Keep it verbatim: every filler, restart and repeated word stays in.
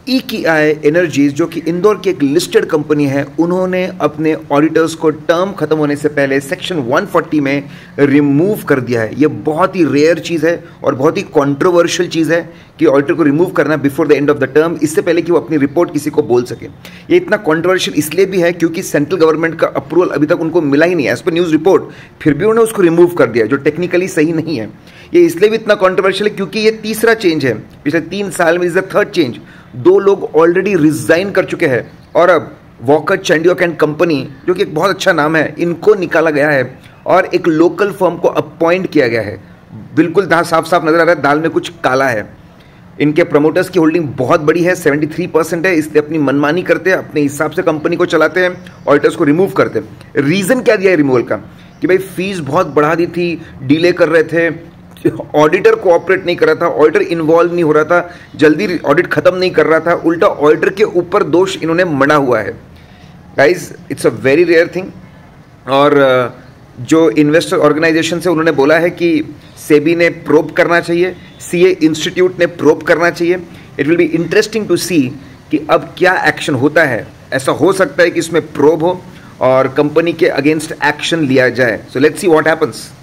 ई की आई एनर्जीज जो कि इंदौर की एक लिस्टेड कंपनी है, उन्होंने अपने ऑडिटर्स को टर्म खत्म होने से पहले सेक्शन एक सौ चालीस में रिमूव कर दिया है। ये बहुत ही रेयर चीज़ है और बहुत ही कंट्रोवर्शियल चीज़ है कि ऑडिटर को रिमूव करना before the end of the term, इससे पहले कि वो अपनी रिपोर्ट किसी को बोल सके। ये इतना कंट्रोवर्शियल इसलिए भी है क्योंकि सेंट्रल गवर्नमेंट का अप्रूवल अभी तक उनको मिला ही नहीं एज पर न्यूज़ रिपोर्ट, फिर भी उन्होंने उसको रिमूव कर दिया जो टेक्निकली सही नहीं है। ये इसलिए भी इतना कंट्रोवर्शियल है क्योंकि ये तीसरा चेंज है पिछले तीन साल में, इज द थर्ड चेंज। दो लोग ऑलरेडी रिजाइन कर चुके हैं और अब वॉकर चैंडियोक एंड कंपनी, जो कि एक बहुत अच्छा नाम है, इनको निकाला गया है और एक लोकल फर्म को अपॉइंट किया गया है। बिल्कुल साफ साफ नजर आ रहा है दाल में कुछ काला है। इनके प्रमोटर्स की होल्डिंग बहुत बड़ी है, तिहत्तर परसेंट है, इसलिए अपनी मनमानी करते हैं, अपने हिसाब से कंपनी को चलाते हैं, ऑडिटर्स को रिमूव करते हैं। रीजन क्या दिया है रिमूवल का कि भाई फीस बहुत बढ़ा दी थी, डिले कर रहे थे, ऑडिटर कोऑपरेट नहीं कर रहा था, ऑडिटर इन्वॉल्व नहीं हो रहा था, जल्दी ऑडिट खत्म नहीं कर रहा था, उल्टा ऑडिटर के ऊपर दोष इन्होंने मढ़ा हुआ है। Guys it's a very rare thing. और जो इन्वेस्टर ऑर्गेनाइजेशन से उन्होंने बोला है कि सेबी ने प्रोब करना चाहिए, सीए इंस्टीट्यूट ने प्रोब करना चाहिए। It will be interesting to see कि अब क्या एक्शन होता है। ऐसा हो सकता है कि इसमें प्रोब हो और कंपनी के अगेंस्ट एक्शन लिया जाए। So let's see what happens.